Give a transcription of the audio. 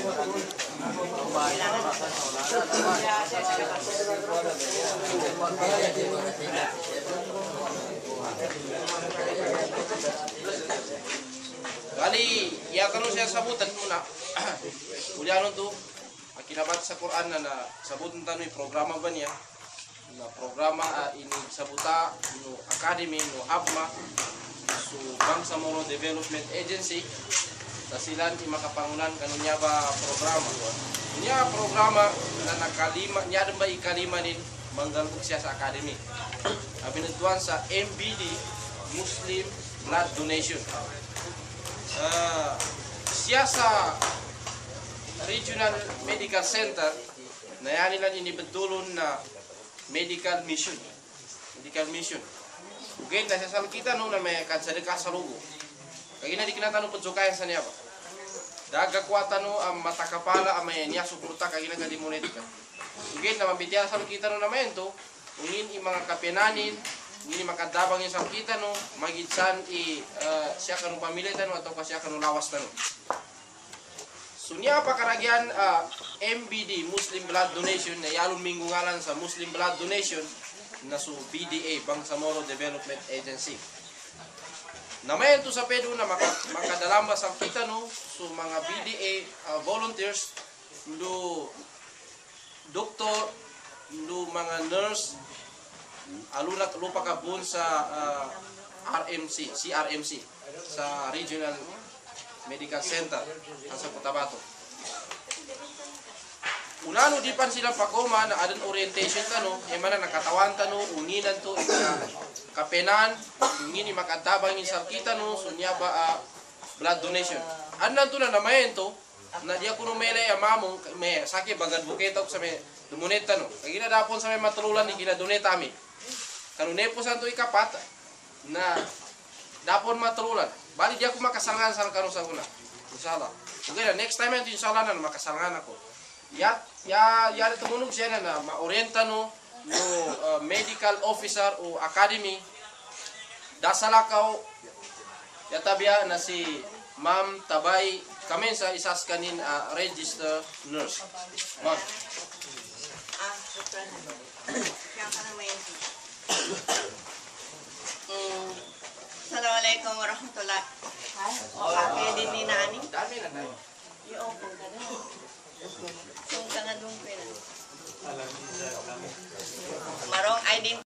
Bali, iya kanu siya sabutan muna. Ulianon to, kinabat sa Quran na sabutan tano'y programa ba niya? Na programa ini sabuta no academy no habma so Bangsamoro Development Agency tasilan ti makapangunan kanunya ba programa niya programa na nakalima niya ba ikalima din manggalbog siya sa academy abinatuan sa MBD Muslim Blood Donation siya sa Regional Medical Center na yan nila inibadulon na medical mission. Ugay na sa kita no na may kadsadika sa lugo. Kaya na di kinatano po sukayan sa niya ba. Daga kwata no ang matakapala ang may niya suporta kaya na kadimunetika. Ugay na mabitiya sa kita no naman to. Ungin i mga kapenanin, ngini makadabang yung sa kita no, magitsan siya kanong pamilya tano atau siya kanong lawas tano. So niya pa karagyan MBD Muslim Blood Donation na yalong minggungalan sa Muslim Blood Donation na su BDA Bangsamoro Development Agency. Namayan to sa pedo na makadalamba sa kita no so mga BDA volunteers do doktor do mga nurse alunat lupa kabun sa CRMC sa Regional Medical Center sa Cotabato. Unano di pan sila pakoma na adan orientation tano, e mana nakatawan tano, unginan to kapenan, ngini makatabang ni sarkita no, sunya ba blood donation. Anan to na namayen to, na dia kuno mele amamong me saki bagad buketa sa me dumoneta no. Kagina dapon sa me matululan ni gina doneta mi. Kanune po santo ikapat na dapon matululan. Bali dia ako makasalangan sa karon sa una. Inshallah. Okay na next time ito inshallah na makasalangan ako. Ya tumunog siya na ma-orienta no medical officer o academy. Dasalakaw yatabya na si Ma'am Tabay kami sa isas kanin register nurse. Ma'am. Assalamualaikum warahmatullahi wabarakatuh. Din ni nani? Dami na tayo. Yung kung ka na. Kung ka na doon pwede. Marong ay din